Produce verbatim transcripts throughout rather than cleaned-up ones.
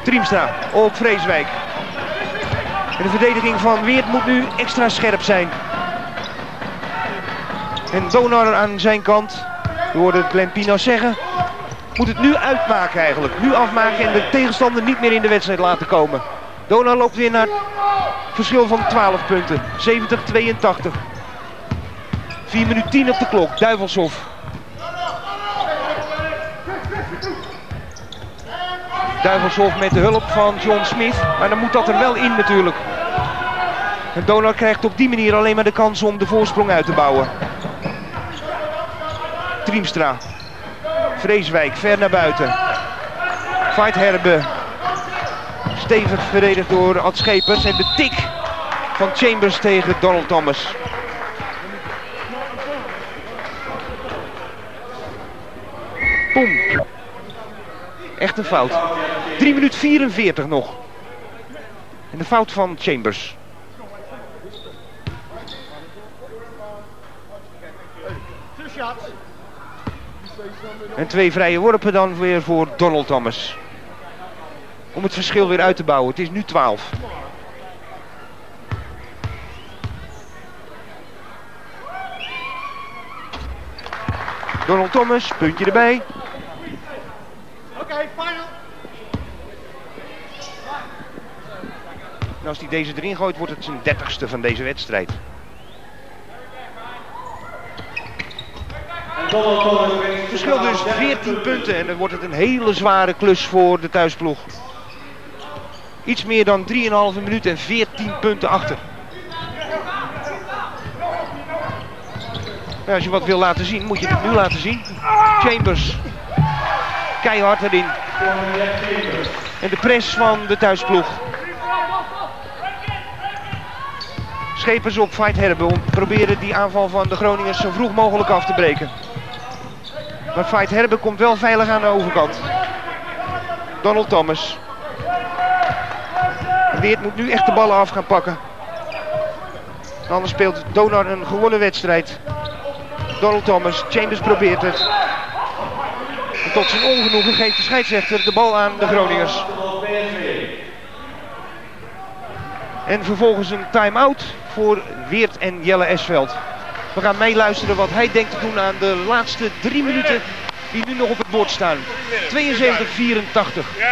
Triemstra op Vreeswijk. En de verdediging van Weert moet nu extra scherp zijn. En Donar aan zijn kant, we hoorden Glenn Pino zeggen, moet het nu uitmaken eigenlijk. Nu afmaken en de tegenstander niet meer in de wedstrijd laten komen. Donar loopt weer naar verschil van twaalf punten. zeventig tweeëntachtig. vier minuten tien op de klok. Duivelshof. Duivelshof met de hulp van John Smith. Maar dan moet dat er wel in natuurlijk. En Donar krijgt op die manier alleen maar de kans om de voorsprong uit te bouwen. Triemstra. Vreeswijk ver naar buiten. Veit Herbe. Stevig verdedigd door Ad Schepers. En de tik van Chambers tegen Donald Thomas. Boom. Echt een fout. drie minuten vierenveertig nog. En de fout van Chambers. En twee vrije worpen dan weer voor Donald Thomas. Om het verschil weer uit te bouwen. Het is nu twaalf. Donald Thomas, puntje erbij. Oké, final. En als hij deze erin gooit, wordt het zijn dertigste van deze wedstrijd. Het verschil dus veertien punten en dan wordt het een hele zware klus voor de thuisploeg. Iets meer dan drieënhalve minuut en veertien punten achter. Ja, als je wat wil laten zien, moet je het nu laten zien. Chambers. Keihard erin. En de press van de thuisploeg. Schepers op Veit Herbe om te proberen die aanval van de Groningers zo vroeg mogelijk af te breken. Maar Veit Herbe komt wel veilig aan de overkant. Donald Thomas. Weert moet nu echt de ballen af gaan pakken. Anders speelt Donar een gewonnen wedstrijd. Donald Thomas, Chambers probeert het. En tot zijn ongenoegen geeft de scheidsrechter de bal aan de Groningers. En vervolgens een time-out voor Weert en Jelle Esveld. We gaan meeluisteren wat hij denkt te doen aan de laatste drie minuten die nu nog op het bord staan. tweeënzeventig vierentachtig. Yeah.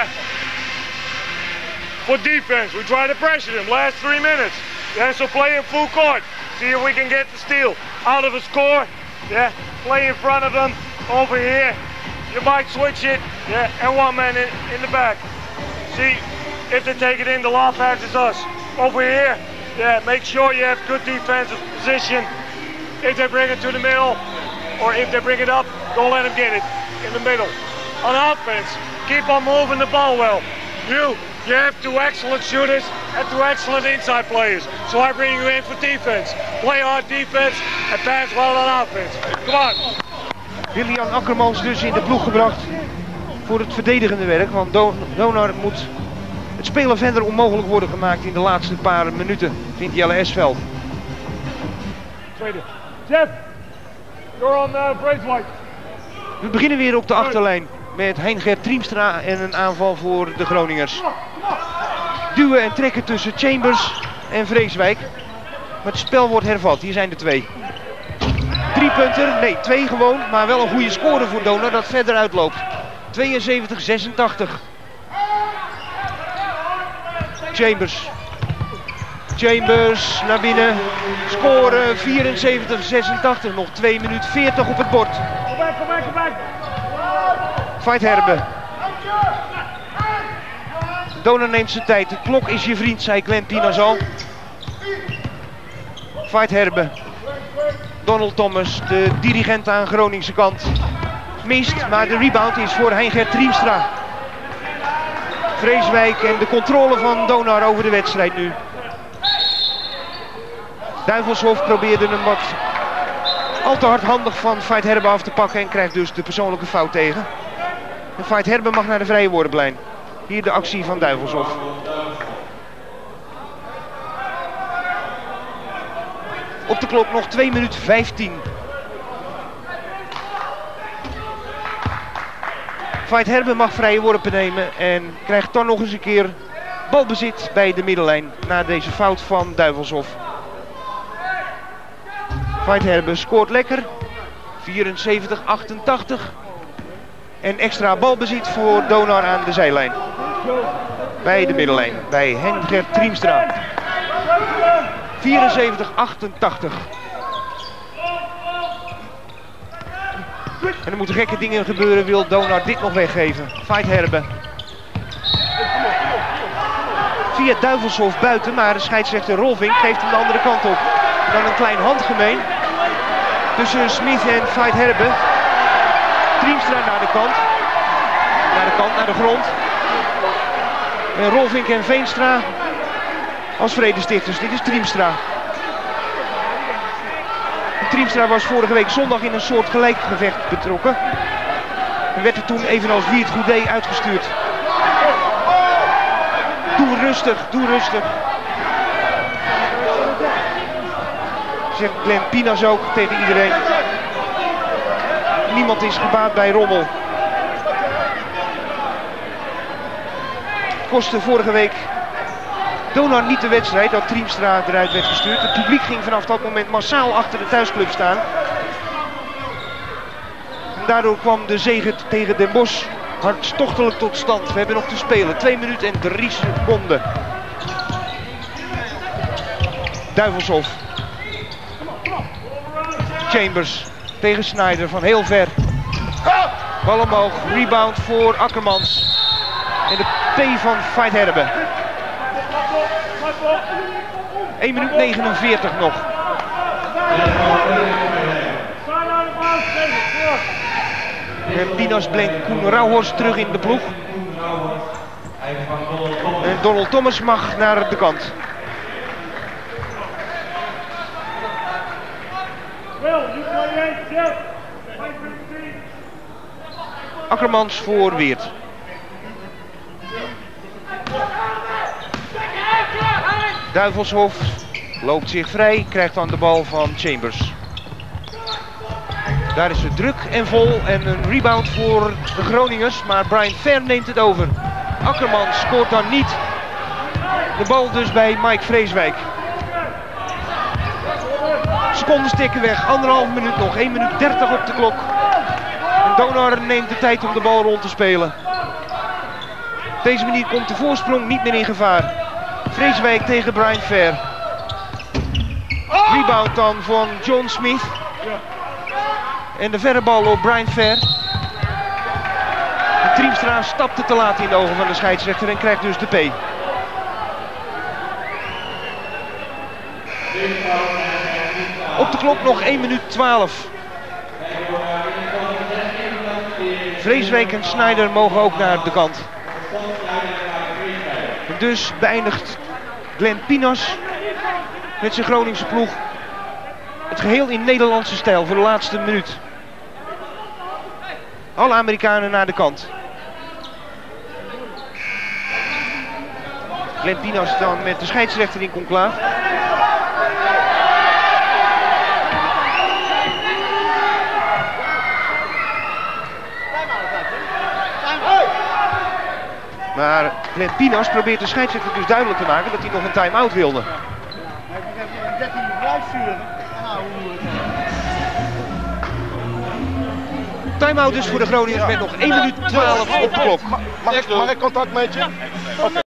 For defense, we try to pressure them last three minutes. Yeah, so play in full court. See if we can get the steal out of the score. Yeah, play in front of them over here. You might switch it. Yeah, and one man in, in the back. See if they take it in, the law pass is us. Over here, yeah, make sure you have good defensive position. If they bring it to the middle, or if they bring it up, don't let them get it in the middle. On offense, keep on moving the ball well. You, you have two excellent shooters and two excellent inside players. So I bring you in for defense. Play hard defense and pass well on offense. Come on. Willian Akkermans dus in de ploeg gebracht voor het verdedigende werk. Want Donar moet het spelen verder onmogelijk worden gemaakt in de laatste paar minuten, vindt Jelle Esveld. Tweede. Jeff, you're on uh, Braithwaite. We beginnen weer op de achterlijn met Hein-Gert Triemstra en een aanval voor de Groningers. Duwen en trekken tussen Chambers en Vreeswijk. Maar het spel wordt hervat, hier zijn er twee. Drie punten, nee twee gewoon, maar wel een goede score voor Donar dat verder uitloopt. tweeënzeventig zesentachtig. Chambers. Chambers naar binnen. Scoren vierenzeventig zesentachtig. Nog twee minuten veertig op het bord. Veit Herbe. Donar neemt zijn tijd. De klok is je vriend, zei Glenn Pienas al. Veit Herbe. Donald Thomas, de dirigent aan Groningse kant. Mist, maar de rebound is voor Hein-Gert Triemstra. Vreeswijk en de controle van Donar over de wedstrijd nu. Duivelshof probeerde hem wat al te hardhandig van Veit Herbe af te pakken en krijgt dus de persoonlijke fout tegen. En Veit Herbe mag naar de vrije worplijn. Hier de actie van Duivelshof. Op de klok nog twee minuten vijftien. Veit Herbe mag vrije worpen nemen en krijgt dan nog eens een keer balbezit bij de middenlijn na deze fout van Duivelshof. Veit Herbe scoort lekker, vierenzeventig achtentachtig. En extra balbezit voor Donar aan de zijlijn. Bij de middenlijn, bij Hein-Gert Triemstra. vierenzeventig achtentachtig. En er moeten gekke dingen gebeuren, wil Donar dit nog weggeven. Veit Herbe. Via Duivelshof buiten, maar de scheidsrechter Rolvink geeft hem de andere kant op. Dan een klein handgemeen tussen Smith en Veit Herbe. Triemstra naar de kant. Naar de kant, naar de grond. En Rolvink en Veenstra als vredestichters. Dit is Triemstra. Triemstra was vorige week zondag in een soort gelijkgevecht betrokken. En werd er toen evenals Wiert Goedé uitgestuurd. Doe rustig, doe rustig. Zegt Glenn Pinas ook tegen iedereen. Niemand is gebaat bij rommel. Kostte vorige week Donar niet de wedstrijd dat Triemstra eruit werd gestuurd. Het publiek ging vanaf dat moment massaal achter de thuisclub staan. En daardoor kwam de zege tegen Den Bosch hartstochtelijk tot stand. We hebben nog te spelen. twee minuten en drie seconden. Duivelshof. Chambers tegen Snyder van heel ver. Bal omhoog. Rebound voor Akkermans. En de P van Veit Herbe. één minuut negenenveertig nog. En Pinas brengt Koen Rauhorst terug in de ploeg. En Donald Thomas mag naar de kant. Akkermans voor Weert. Duivelshof loopt zich vrij, krijgt dan de bal van Chambers. Daar is het druk en vol en een rebound voor de Groningers, maar Brian Fair neemt het over. Akkermans scoort dan niet. De bal dus bij Mike Vreeswijk. Seconden stikken weg, anderhalf minuut nog, één minuut dertig op de klok. En Donar neemt de tijd om de bal rond te spelen. Op deze manier komt de voorsprong niet meer in gevaar. Vreeswijk tegen Brian Fair. Rebound dan van John Smith. En de verre bal op Brian Fair. De Triemstra stapte te laat in de ogen van de scheidsrechter en krijgt dus de P. Op de klok nog één minuut twaalf. Vreeswijk en Snyder mogen ook naar de kant. Dus beëindigt Glenn Pinas met zijn Groningse ploeg het geheel in Nederlandse stijl voor de laatste minuut. Alle Amerikanen naar de kant. Glenn Pinas dan met de scheidsrechter in conclaaf. Maar Glenn Pinas probeert de scheidsrechter dus duidelijk te maken dat hij nog een time-out wilde. Time-out dus voor de Groningers met nog één minuut twaalf op de klok. Mag ik, mag ik contact met je? Okay.